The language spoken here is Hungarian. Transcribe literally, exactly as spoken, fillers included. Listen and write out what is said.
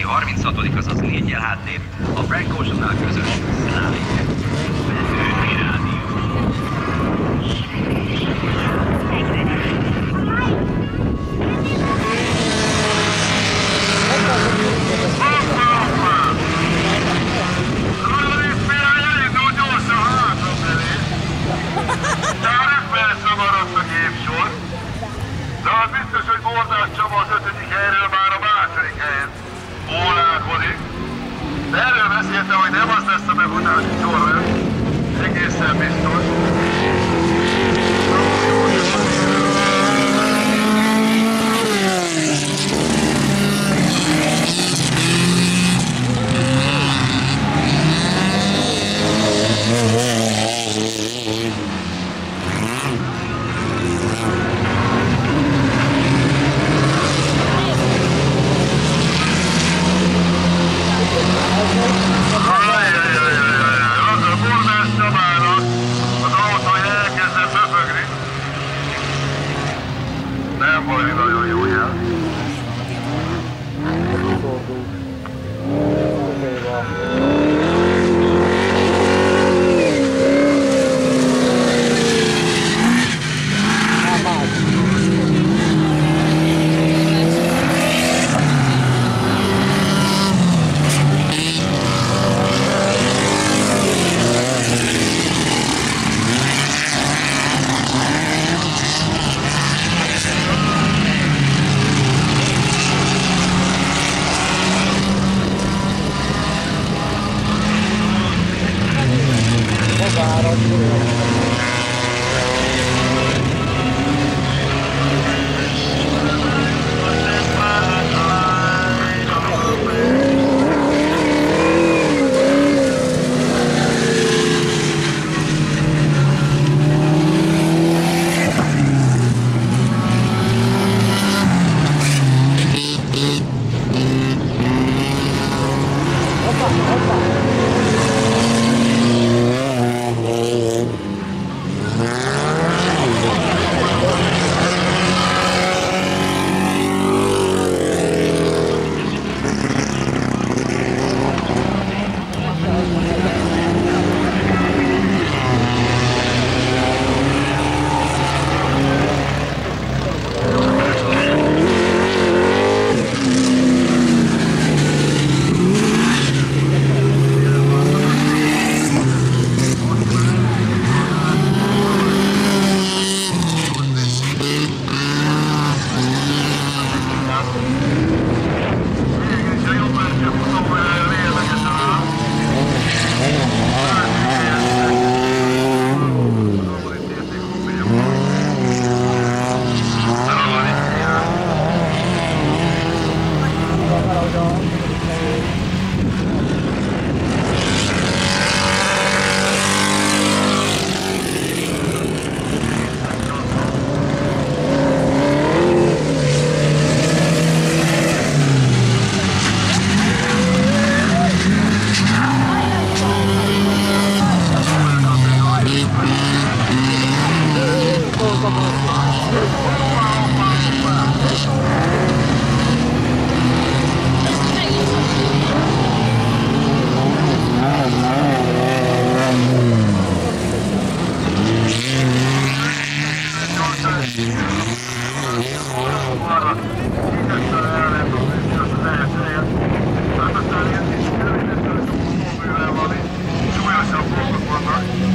harminchatodik, azaz négyel hátrébb, a Frank Oceannál közös Live. Menői rádió. De az biztos, hogy Bordás Csaba az ötödik helyről már a második helyen ólálkodik. De erről beszéltem, hogy nem az lesz a befutási sor, egészen biztos. Nem valami nagyon jó jel. Súlyosabb dolgok vannak.